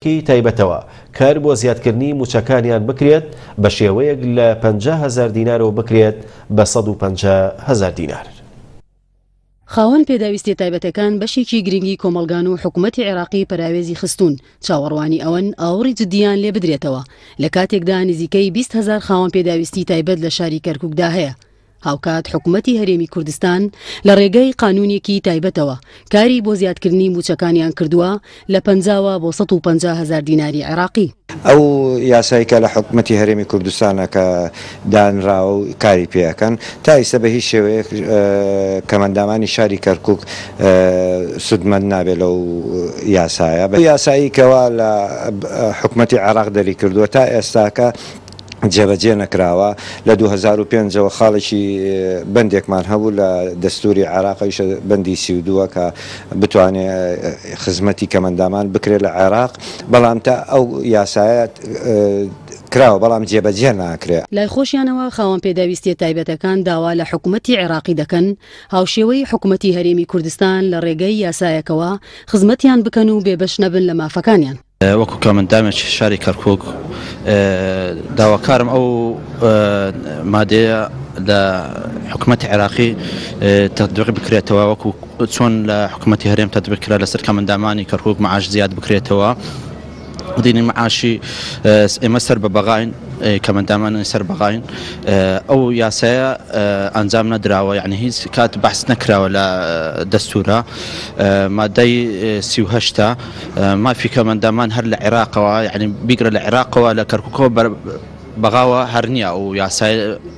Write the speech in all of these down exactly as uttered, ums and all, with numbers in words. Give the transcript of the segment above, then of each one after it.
کانونێکی تایبەتەوە کار بۆ زیادکردنی موچەکانیان بکرێت بە شێوەیەک لە پەنجا هەزار دینارەوە بکرێت بە سەد و پەنجا هەزار دینار. خاوەن پێداویستی تایبەتەکان بەشێکی گرنگی کۆمەلگان و حکوومەتی عێراقی پەراوێزی خستون چاوەڕوانی ئەوەن ئاوڕی جددیان لێ بدرێتەوە لە کاتێکدا نزیکەی بیست هەزار خاوەن پێداویستی تایبەت لە شاری کەرکووکدا هەیە. هاوکات حکوومەتی هەرێمی کوردستان لە ڕێگەی قانونێکی تایبەتەوە کاری بۆ زیادکردنی موچەکانیان کردووە لە پەنجاوە بۆ سەد و پەنجا هەزار دیناری عێراقی. ئەو یاسایکە لە حکوومەتی هەرێمی کوردستانە کە دانراوە و کاری پێەکەن تا ئێستا بە هیچ شێوەیەک کەمەندامانی شاری کەرکووک سودمەند نابێت لەو یاسایە. بە یاسایی کەوا لە حکوومەتی عێراق دەری کردووە تا ئێستاکە جێبەجێ نەکراوە. لە دوو هەزار و پێنجەوە خاڵێکی بەندێکمان هەبوو لە دەستوری عێراقیش بەندی سی و دووە کە بتوانێت خزمەتی کەمەندامان بکرێت لە عێراق، بەڵام تا ئەو یاسایەت کراوە بەڵام جێبەجێ ناکرێت. لای خۆشیانەوە خاوەن پێداویستی تایبەتەکان داوا لە حکوومەتی عێراقی دەکەن هاوشێوەی حکوومەتی هەرێمی کوردستان لە ڕێگەی یاسایەکەوە خزمەتیان بکەن و بێبەش نەبن لە مافەکانیان. وەکو کەمەندامێکی شاری کەرکووک داواکارم ئەو مادەیە لە حکوومەتی عێراقی تەطبیق بکرێتەوە وەکو چۆن لە حکوومەتی هەرێم تەطبیق کرا لەسەر کەمەندامانی کەرکووک معاش زیاد بکرێتەوە. دینی معاشی ئێمە سەر بە بەغاین کەمەندامانی سەر بەغاین ئەو یاسایە ئەنجام نەدراوە، یعنی هیچ کات بەحس نەکراوە لە دەستورە. مادەی سی و هەشتا مافی کەمەندامان هەر لە عێراقەوە، یعنی بیگرە لە عێراقەوە لە کەرکووکەوە بەغاوە هەر نییە و یاسای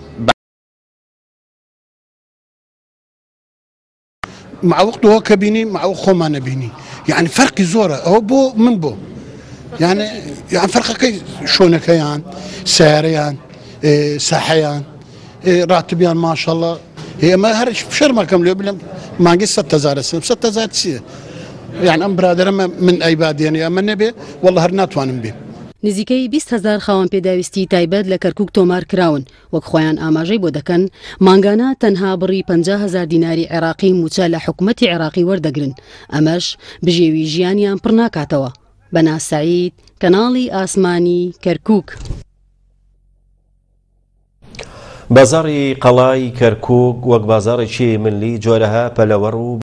معوقتەوە کە بینی معوق خۆمان نەبینی، یعنی فەرقی زۆرە ئەوە بۆ من بۆ يعني يعني فرقك شونكيان سعريان إيه ساحيان إيه راتبيان ما شاء الله هي ما هرش بشر ما كملوا بلا ما قص ستة زار سنة ستة زار تسير يعني أم برادر من أي باد يعني أما نبي والله هرنات وانم بي. نزیکەی بیست هەزار خاوەن پێداویستی تایبەت لە کەرکووک تۆمار کراون وەک خۆیان ئاماژەی بۆ دەکەن مانگانە تەنها بڕی پەنجا هەزار دیناری عێراقی موچە لە حکوومەتی عێراقی وەردەگرن، ئەمەش بژێوی ژیانیان پڕ ناکاتەوە. بەناز سەعید، کەناڵی ئاسمانی کەرکووک. بازاڕی قەڵای کەرکووک وەک بازاڕێکی ملی جۆرەها پەلەوەڕ و